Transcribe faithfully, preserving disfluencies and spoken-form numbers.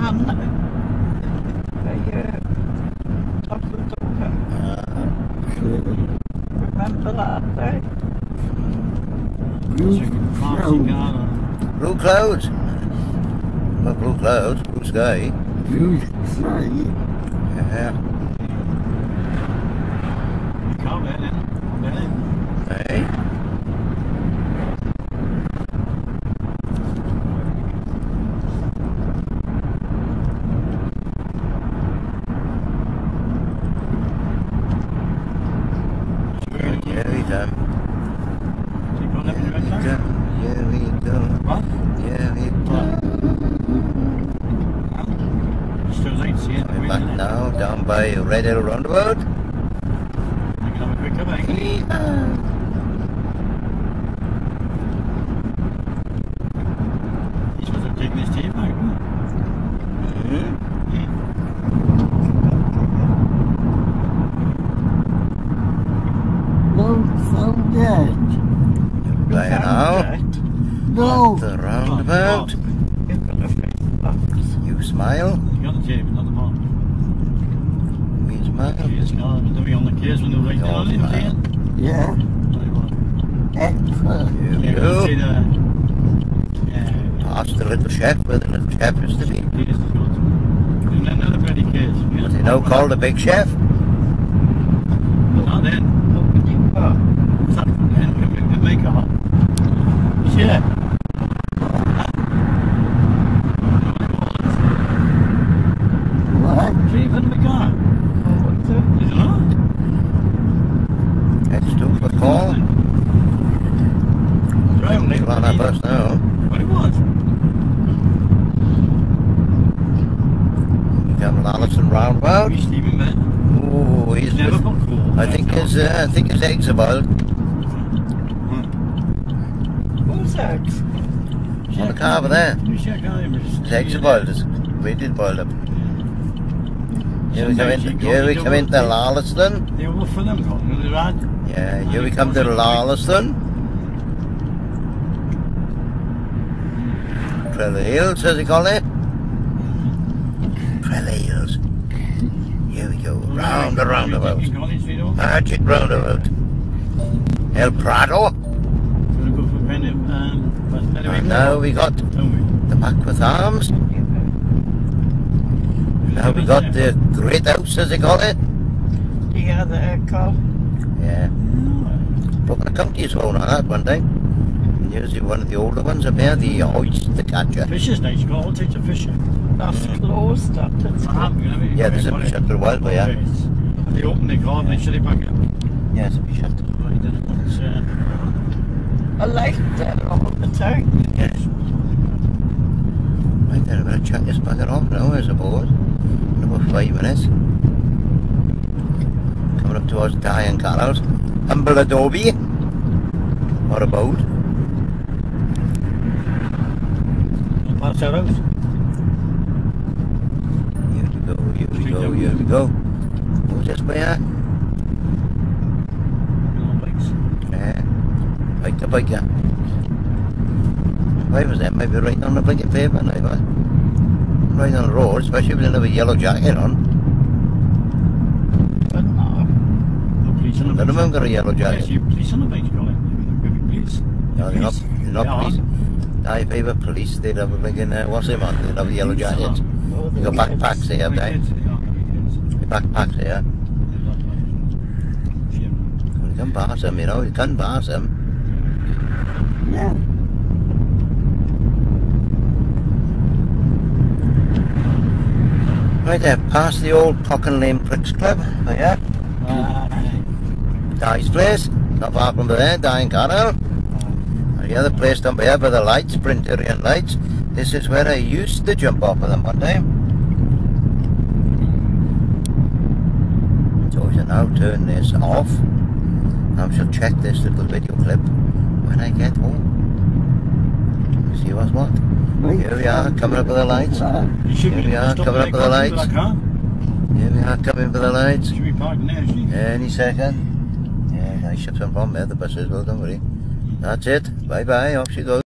man by uh, top of the door. Uh, Remember that day? blue Blue clouds. Not blue clouds, blue sky. Blue sky. Yeah. Come in, come in. Hey. Here we go. Here we go. What? Here we go. Still late, see it. Coming back now, down by Red Hill Roundabout. We can have a quick come back. He's supposed to have taken his tape back, wasn't Mm-hmm. No, forget. Right now, No. the roundabout. You've got a big box. You smile. You got the tape, not the mark. We smile. Keys, no, they're doing on the keys when they're right You're down, isn't fine. it? Yeah. Excellent. Here we Yeah, go. see the... Yeah. Past the little chef where the little chef used to be. Keys is good. And then another bloody keys. Was he now called the big chef? Not then. Open your box. Then can we can make up. Yeah. What? Three for the car. What's it? Is it not? Let's do for call. Driving late. Still on that bus now. What it was? Come Allison roundabout. We Stephen man. Oh, he's Never with, got cool. I think his uh, I think his eggs are boiled. Who's eggs? On the car over there. You check out him. His eggs are boiled. His- We did boil them. Here we come in. Here we come into Lawleston. They were for them, Colin. They're right. Yeah, here we come to Lawleston. Trevor Hills, as they call it. Trevor Hills. Here we go. Round the roundabout. Magic roundabout. El Prado. Gonna go for Penny. Um, And now we got the Mackworth Arms. Now we got the Great House, as they call it. The other echo. Yeah. Broken a county's phone on that one time. Usually one of the older ones up there, the oyster catcher. Fish is nice. Go on, take the fish. That's closed up. It's Yeah, there's a shut for a while, but yeah. They open the car and they shut it back up. Yeah, it's a bit shut. Right, then it's, uh, I like that all the time. Yes. Right then, I'm going to chuck this bugger off now, I suppose. In about five minutes. Coming up towards Diane Carroll's. Humble Adobe. Or about. pass our house. Here we go, here we go, here we go. What's this way at? Yeah. Bike to bike, yeah. Why was that? Maybe right on the blinking pavement, I thought. Right on the road, especially with a yellow jacket on. But no. No police on the None of them got a yellow I jacket. see police on the bike, Colin. Maybe police. No, they're not, they're not Yeah. police. Aye, if they were police, they'd have a blinking, uh, what's them on? They'd have a yellow jacket. Oh, They got backpacks here, have they? Backpacks here. You can pass them, you know, you can pass them. Yeah. Right there, past the old Pocken Lane Pricks Club, oh yeah. Di's place, not far from there, Di and Carol. And the other place down here by the lights, Bryntirion lights. This is where I used to jump off of them one time. So I shall now turn this off. I shall check this little video clip when I get home. See what's what? Here we are, coming up with the lights. Here we are, coming up with the lights. Here we are, coming with the lights. Should we park there, should we? Any second. Yeah, I should come from there, the buses will, don't worry. That's it. Bye bye, off she goes.